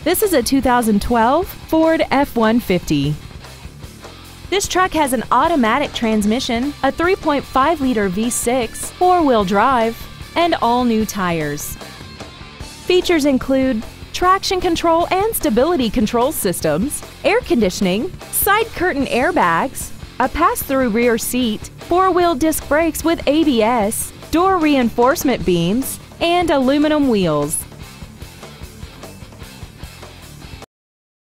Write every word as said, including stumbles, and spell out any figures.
This is a two thousand twelve Ford F one fifty. This truck has an automatic transmission, a three point five liter V six, four-wheel drive, and all-new tires. Features include traction control and stability control systems, air conditioning, side curtain airbags, a pass-through rear seat, four-wheel disc brakes with A B S, door reinforcement beams, and aluminum wheels.